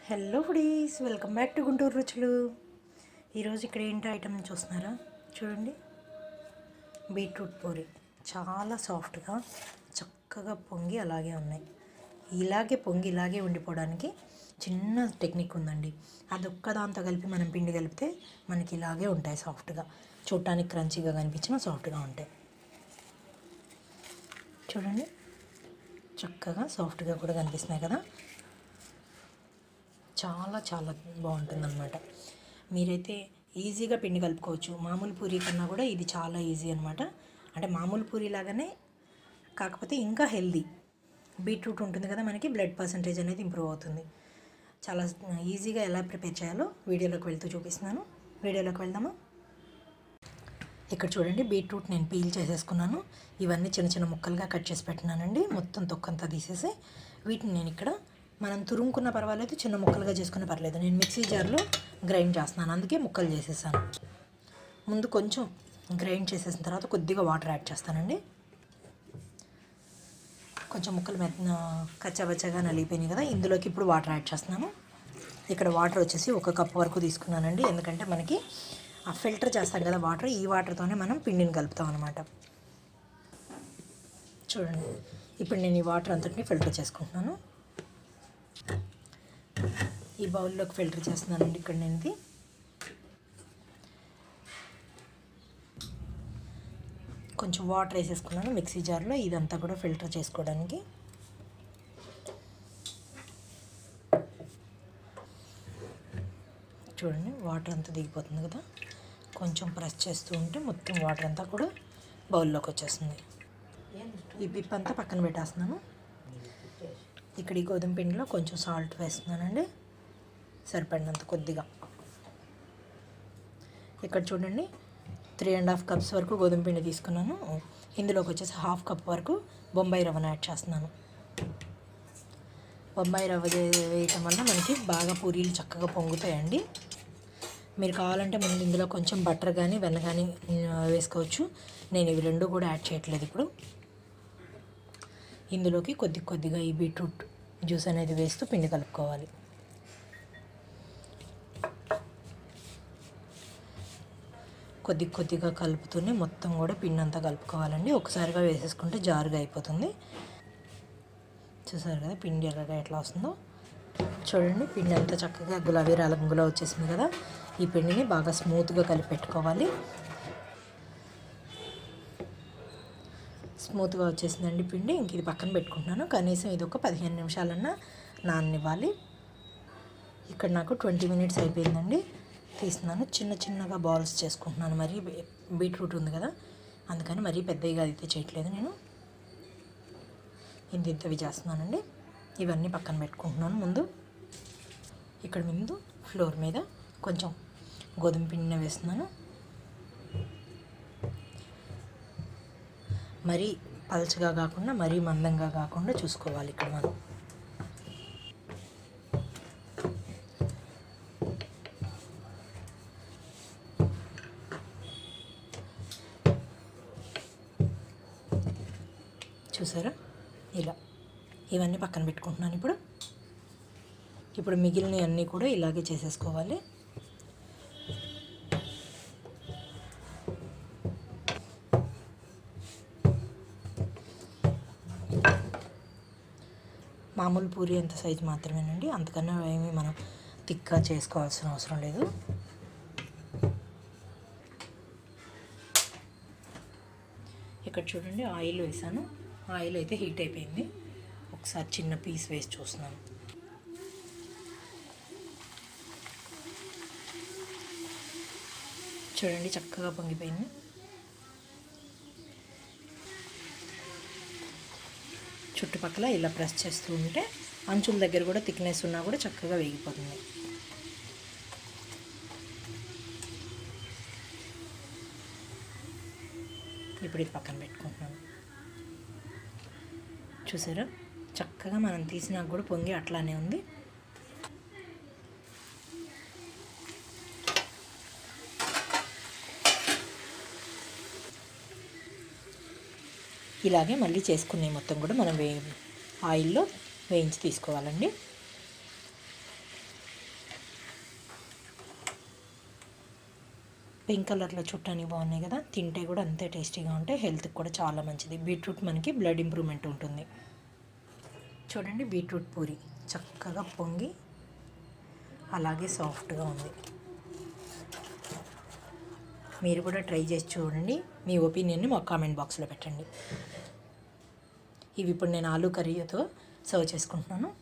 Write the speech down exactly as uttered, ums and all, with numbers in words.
Hello foodies, welcome back to Guntur రుచులు. ఈరోజు ఇక్కడ ఏంటి ఐటమ్ చూస్తున్నారా? చూడండి, బీట్రూట్ పూరి చాలా సాఫ్ట్గా చక్కగా పొంగి అలాగే ఉన్నాయి. ఇలాగే పొంగి ఇలాగే ఉండిపోవడానికి చిన్న టెక్నిక్ ఉందండి. అది ఒక్క దాంతో కలిపి మనం పిండి కలిపితే మనకి ఇలాగే ఉంటాయి సాఫ్ట్గా. చూడటానికి క్రంచీగా కనిపించిన సాఫ్ట్గా ఉంటాయి. చూడండి, చక్కగా సాఫ్ట్గా కూడా కనిపిస్తున్నాయి కదా. చాలా చాలా బాగుంటుంది అన్నమాట. మీరైతే ఈజీగా పిండి కలుపుకోవచ్చు. మామూలు పూరీ కన్నా కూడా ఇది చాలా ఈజీ అనమాట. అంటే మామూలు పూరీ లాగానే, కాకపోతే ఇంకా హెల్దీ. బీట్రూట్ ఉంటుంది కదా, మనకి బ్లడ్ పర్సంటేజ్ అనేది ఇంప్రూవ్ అవుతుంది. చాలా ఈజీగా ఎలా ప్రిపేర్ చేయాలో వీడియోలోకి వెళ్తూ చూపిస్తున్నాను. వీడియోలోకి వెళ్దామా? ఇక్కడ చూడండి, బీట్రూట్ నేను పీల్ చేసేసుకున్నాను. ఇవన్నీ చిన్న చిన్న ముక్కలుగా కట్ చేసి పెట్టినానండి. మొత్తం తొక్కంతా తీసేసి వీటిని నేను ఇక్కడ మనం తురుముకున్న పర్వాలేదు, చిన్న ముక్కలుగా చేసుకున్న పర్లేదు. నేను మిక్సీ జార్లో గ్రైండ్ చేస్తున్నాను, అందుకే ముక్కలు చేసేసాను. ముందు కొంచెం గ్రైండ్ చేసేసిన తర్వాత కొద్దిగా వాటర్ యాడ్ చేస్తానండి. కొంచెం ముక్కలు మెత్త కచ్చబచ్చగా నలిగిపోయినాయి కదా, ఇందులోకి ఇప్పుడు వాటర్ యాడ్ చేస్తున్నాను. ఇక్కడ వాటర్ వచ్చేసి ఒక కప్పు వరకు తీసుకున్నానండి. ఎందుకంటే మనకి ఆ ఫిల్టర్ చేస్తాం కదా వాటర్, ఈ వాటర్తోనే మనం పిండిని కలుపుతాం అనమాట. చూడండి, ఇప్పుడు నేను ఈ వాటర్ అంతటిని ఫిల్టర్ చేసుకుంటున్నాను. ఈ బౌల్లోకి ఫిల్టర్ చేస్తున్నానండి. ఇక్కడ నేను ఇది కొంచెం వాటర్ వేసేసుకున్నాను మిక్సీ జార్లో, ఇదంతా కూడా ఫిల్టర్ చేసుకోవడానికి. చూడండి, వాటర్ అంతా దిగిపోతుంది కదా. కొంచెం ప్రెస్ చేస్తూ ఉంటే మొత్తం వాటర్ అంతా కూడా బౌల్లోకి వచ్చేస్తుంది. ఈ పిప్ అంతా పక్కన పెట్టేస్తున్నాను. ఇక్కడ ఈ గోధుమ పిండిలో కొంచెం సాల్ట్ వేస్తున్నానండి, సరిపడినంత కొద్దిగా. ఇక్కడ చూడండి, త్రీ అండ్ హాఫ్ కప్స్ వరకు గోధుమ పిండి తీసుకున్నాను. ఇందులోకి వచ్చేసి హాఫ్ కప్ వరకు బొంబాయి రవ్వను యాడ్ చేస్తున్నాను. బొంబాయి రవ్వ వేయటం వల్ల మనకి బాగా పూరీలు చక్కగా పొంగుతాయండి. మీరు కావాలంటే ముందు ఇందులో కొంచెం బటర్ కానీ వెన్న కానీ వేసుకోవచ్చు. నేను ఇవి రెండు కూడా యాడ్ చేయట్లేదు. ఇప్పుడు ఇందులోకి కొద్ది కొద్దిగా ఈ బీట్రూట్ జ్యూస్ అనేది వేస్తూ పిండి కలుపుకోవాలి. కొద్ది కొద్దిగా కలుపుతూనే మొత్తం కూడా పిండి అంతా కలుపుకోవాలండి. ఒకసారిగా వేసేసుకుంటే జారుగా అయిపోతుంది. చూసారు కదా పిండి ఎర్రగా ఎట్లా వస్తుందో. చూడండి, పిండి అంతా చక్కగా గులాబీ రంగులో వచ్చేసింది కదా. ఈ పిండిని బాగా స్మూత్గా కలిపి పెట్టుకోవాలి. స్మూత్గా వచ్చేసిందండి పిండి. ఇంక ఇది పక్కన పెట్టుకుంటున్నాను. కనీసం ఇది ఒక పదిహేను నిమిషాలన్నా నాననివ్వాలి. ఇక్కడ నాకు ట్వంటీ మినిట్స్ అయిపోయిందండి. తీస్తున్నాను, చిన్న చిన్నగా బాల్స్ చేసుకుంటున్నాను. మరి బీట్రూట్ ఉంది కదా, అందుకని మరీ పెద్దగా అయితే చేయట్లేదు. నేను ఇంత ఇంతవి చేస్తున్నానండి. ఇవన్నీ పక్కన పెట్టుకుంటున్నాను. ముందు ఇక్కడ ముందు ఫ్లోర్ మీద కొంచెం గోధుమ పిండిని వేస్తున్నాను. మరీ పల్చగా కాకుండా మరీ మందంగా కాకుండా చూసుకోవాలి ఇక్కడ మనం. చూసారా, ఇలా ఇవన్నీ పక్కన పెట్టుకుంటున్నాను. ఇప్పుడు ఇప్పుడు మిగిలినవి అన్నీ కూడా ఇలాగే చేసేసుకోవాలి. మామూలు పూరి అంత సైజు మాత్రమేనండి, అంతకన్నా ఏమీ మనం తిక్గా చేసుకోవాల్సిన అవసరం లేదు. ఇక్కడ చూడండి, ఆయిల్ వేసాను. ఆయిల్ అయితే హీట్ అయిపోయింది. ఒకసారి చిన్న పీస్ వేసి చూస్తున్నాను. చూడండి, చక్కగా పొంగిపోయింది. చుట్టుపక్కల ఇలా ప్రెస్ చేస్తూ ఉంటే అంచుల దగ్గర కూడా థిక్నెస్ ఉన్నా కూడా చక్కగా వేగిపోతుంది. ఇప్పుడు ఇది పక్కన పెట్టుకుంటున్నాను. చూసారా, చక్కగా మనం తీసినాక కూడా పొంగి అట్లానే ఉంది. ఇలాగే మళ్ళీ చేసుకునే మొత్తం కూడా మనం వే ఆయిల్లో వేయించి తీసుకోవాలండి. పింక్ కలర్లో చుట్టాని బాగున్నాయి కదా, తింటే కూడా అంతే టేస్టీగా ఉంటాయి, హెల్త్కి కూడా చాలా మంచిది. బీట్రూట్ మనకి బ్లడ్ ఇంప్రూవ్మెంట్ ఉంటుంది. చూడండి బీట్రూట్ పూరి చక్కగా పొంగి అలాగే సాఫ్ట్గా ఉంది. మీరు కూడా ట్రై చేసి చూడండి, మీ ఒపీనియన్ని మా కామెంట్ బాక్స్లో పెట్టండి. ఇవి ఇప్పుడు నేను ఆలూ కర్రీతో సర్వ్ చేసుకుంటున్నాను.